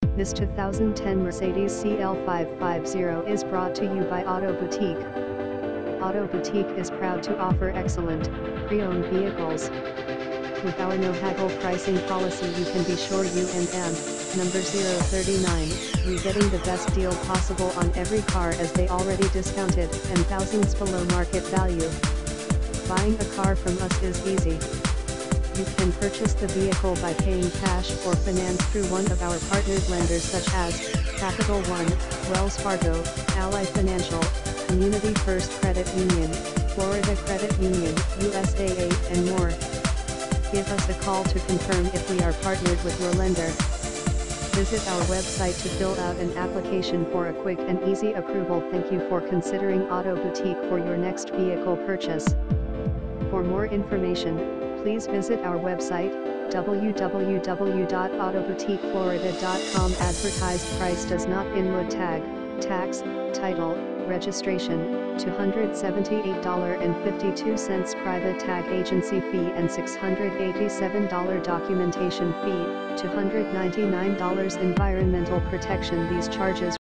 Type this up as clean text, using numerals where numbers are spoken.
This 2010 Mercedes CL550 is brought to you by Auto Boutique. Auto Boutique is proud to offer excellent, pre-owned vehicles. With our no-haggle pricing policy, you can be sure you and number 039, we getting the best deal possible on every car as they already discounted and thousands below market value. Buying a car from us is easy. You can purchase the vehicle by paying cash or finance through one of our partnered lenders such as Capital One, Wells Fargo, Ally Financial, Community First Credit Union, Florida Credit Union, USAA, and more. Give us a call to confirm if we are partnered with your lender. Visit our website to fill out an application for a quick and easy approval. Thank you for considering Auto Boutique for your next vehicle purchase. For more information, please visit our website, www.autoboutiqueflorida.com. Advertised price does not include tag, tax, title, registration, $278.52 private tag agency fee and $687 documentation fee, $299 environmental protection. These charges